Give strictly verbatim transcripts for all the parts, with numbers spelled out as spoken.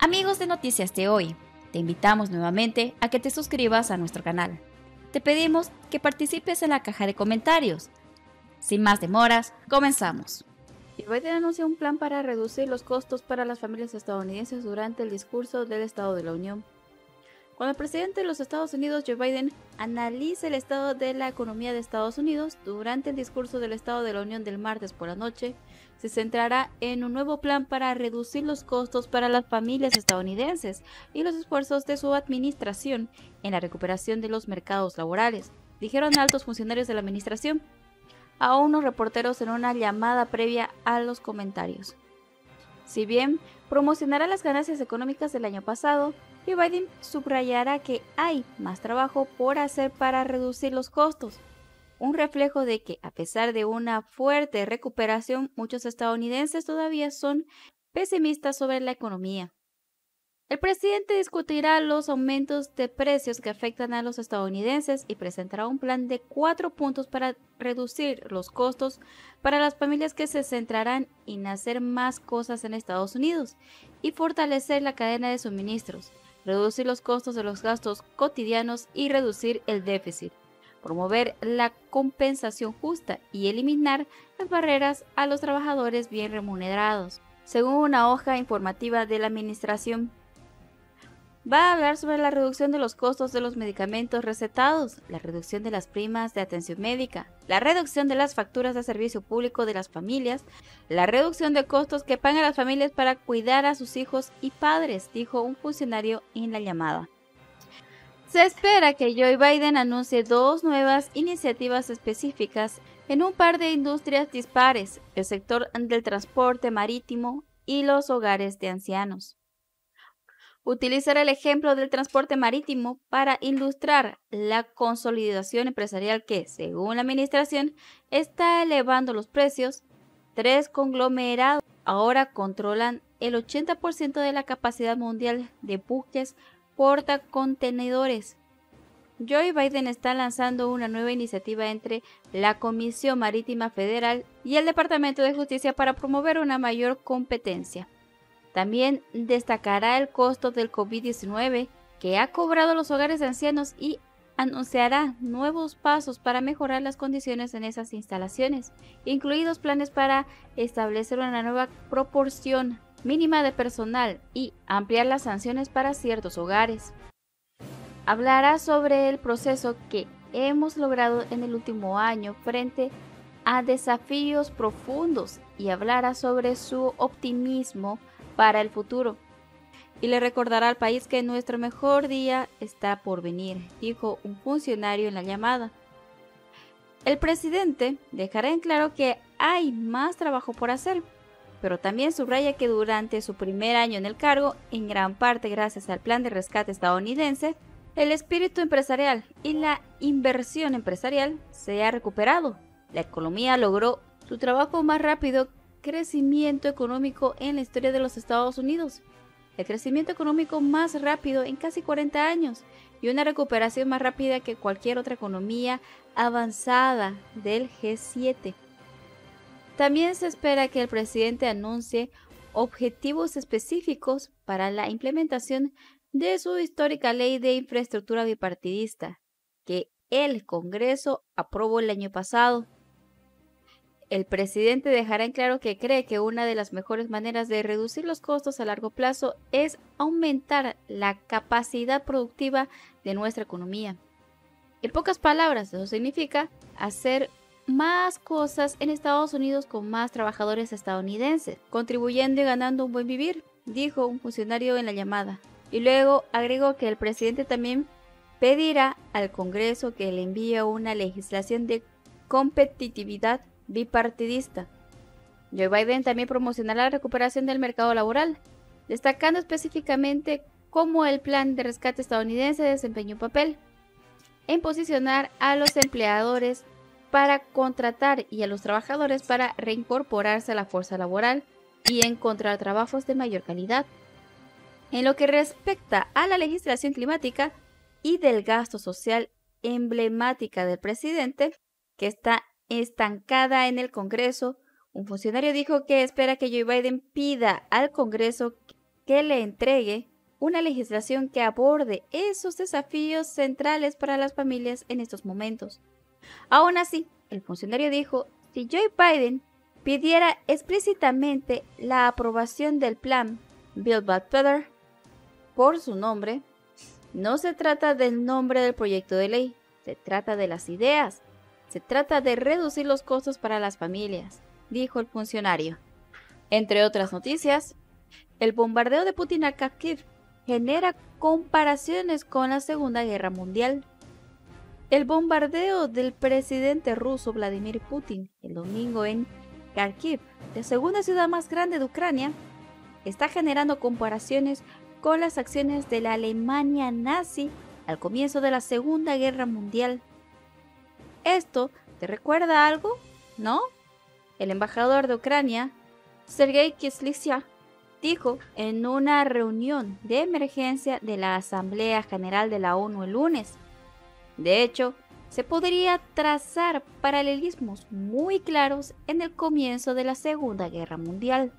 Amigos de Noticias de Hoy, te invitamos nuevamente a que te suscribas a nuestro canal. Te pedimos que participes en la caja de comentarios. Sin más demoras, comenzamos. Biden anuncia un plan para reducir los costos para las familias estadounidenses durante el discurso del Estado de la Unión. Cuando el presidente de los Estados Unidos, Joe Biden, analice el estado de la economía de Estados Unidos durante el discurso del Estado de la Unión del martes por la noche, se centrará en un nuevo plan para reducir los costos para las familias estadounidenses y los esfuerzos de su administración en la recuperación de los mercados laborales, dijeron altos funcionarios de la administración a unos reporteros en una llamada previa a los comentarios. Si bien promocionará las ganancias económicas del año pasado, Joe Biden subrayará que hay más trabajo por hacer para reducir los costos, un reflejo de que, a pesar de una fuerte recuperación, muchos estadounidenses todavía son pesimistas sobre la economía. El presidente discutirá los aumentos de precios que afectan a los estadounidenses y presentará un plan de cuatro puntos para reducir los costos para las familias que se centrarán en hacer más cosas en Estados Unidos y fortalecer la cadena de suministros, reducir los costos de los gastos cotidianos y reducir el déficit, promover la compensación justa y eliminar las barreras a los trabajadores bien remunerados. Según una hoja informativa de la administración, va a hablar sobre la reducción de los costos de los medicamentos recetados, la reducción de las primas de atención médica, la reducción de las facturas de servicio público de las familias, la reducción de costos que pagan las familias para cuidar a sus hijos y padres, dijo un funcionario en la llamada. Se espera que Joe Biden anuncie dos nuevas iniciativas específicas en un par de industrias dispares, el sector del transporte marítimo y los hogares de ancianos. Utilizará el ejemplo del transporte marítimo para ilustrar la consolidación empresarial que, según la administración, está elevando los precios. Tres conglomerados ahora controlan el ochenta por ciento de la capacidad mundial de buques portacontenedores. Joe Biden está lanzando una nueva iniciativa entre la Comisión Marítima Federal y el Departamento de Justicia para promover una mayor competencia. También destacará el costo del COVID diecinueve que ha cobrado a los hogares de ancianos y anunciará nuevos pasos para mejorar las condiciones en esas instalaciones, incluidos planes para establecer una nueva proporción mínima de personal y ampliar las sanciones para ciertos hogares. Hablará sobre el proceso que hemos logrado en el último año frente a desafíos profundos y hablará sobre su optimismo para el futuro. Y le recordará al país que nuestro mejor día está por venir, dijo un funcionario en la llamada. El presidente dejará en claro que hay más trabajo por hacer, pero también subraya que durante su primer año en el cargo, en gran parte gracias al plan de rescate estadounidense, el espíritu empresarial y la inversión empresarial se ha recuperado. La economía logró su trabajo más rápido crecimiento económico en la historia de los Estados Unidos, el crecimiento económico más rápido en casi cuarenta años y una recuperación más rápida que cualquier otra economía avanzada del G siete. También se espera que el presidente anuncie objetivos específicos para la implementación de su histórica ley de infraestructura bipartidista, que el Congreso aprobó el año pasado. El presidente dejará en claro que cree que una de las mejores maneras de reducir los costos a largo plazo es aumentar la capacidad productiva de nuestra economía. En pocas palabras, eso significa hacer más cosas en Estados Unidos con más trabajadores estadounidenses, contribuyendo y ganando un buen vivir, dijo un funcionario en la llamada. Y luego agregó que el presidente también pedirá al Congreso que le envíe una legislación de competitividad bipartidista. Joe Biden también promocionará la recuperación del mercado laboral, destacando específicamente cómo el plan de rescate estadounidense desempeñó un papel en posicionar a los empleadores para contratar y a los trabajadores para reincorporarse a la fuerza laboral y encontrar trabajos de mayor calidad. En lo que respecta a la legislación climática y del gasto social emblemática del presidente, que está estancada en el Congreso, un funcionario dijo que espera que Joe Biden pida al Congreso que le entregue una legislación que aborde esos desafíos centrales para las familias en estos momentos. Aún así, el funcionario dijo, si Joe Biden pidiera explícitamente la aprobación del plan Build Back Better por su nombre, no se trata del nombre del proyecto de ley, se trata de las ideas, se trata de reducir los costos para las familias, dijo el funcionario. Entre otras noticias, el bombardeo de Putin a Kharkiv genera comparaciones con la Segunda Guerra Mundial. El bombardeo del presidente ruso Vladimir Putin el domingo en Kharkiv, la segunda ciudad más grande de Ucrania, está generando comparaciones con las acciones de la Alemania nazi al comienzo de la Segunda Guerra Mundial. ¿Esto te recuerda algo? ¿No? El embajador de Ucrania, Sergei Kyslytsya, dijo en una reunión de emergencia de la Asamblea General de la ONU el lunes. De hecho, se podría trazar paralelismos muy claros en el comienzo de la Segunda Guerra Mundial.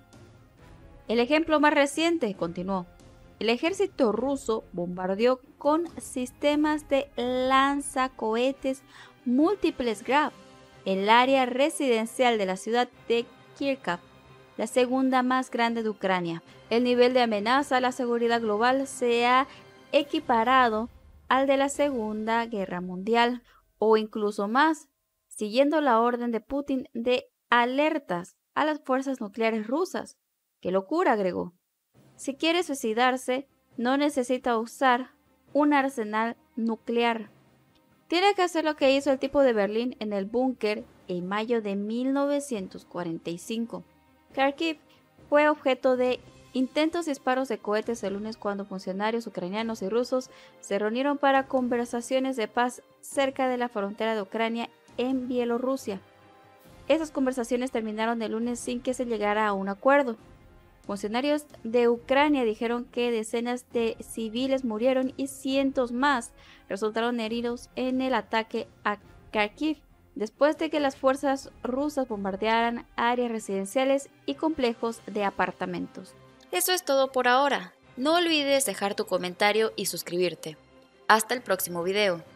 El ejemplo más reciente, continuó, el ejército ruso bombardeó con sistemas de lanzacohetes múltiples Grad el área residencial de la ciudad de Kharkiv, la segunda más grande de Ucrania. El nivel de amenaza a la seguridad global se ha equiparado al de la Segunda Guerra Mundial, o incluso más, siguiendo la orden de Putin de alertas a las fuerzas nucleares rusas. ¡Qué locura!, agregó. Si quiere suicidarse, no necesita usar un arsenal nuclear. Tiene que hacer lo que hizo el tipo de Berlín en el búnker en mayo de mil novecientos cuarenta y cinco. Kharkiv fue objeto de intentos y disparos de cohetes el lunes cuando funcionarios ucranianos y rusos se reunieron para conversaciones de paz cerca de la frontera de Ucrania en Bielorrusia. Esas conversaciones terminaron el lunes sin que se llegara a un acuerdo. Funcionarios de Ucrania dijeron que decenas de civiles murieron y cientos más resultaron heridos en el ataque a Kharkiv, después de que las fuerzas rusas bombardearan áreas residenciales y complejos de apartamentos. Eso es todo por ahora. No olvides dejar tu comentario y suscribirte. Hasta el próximo video.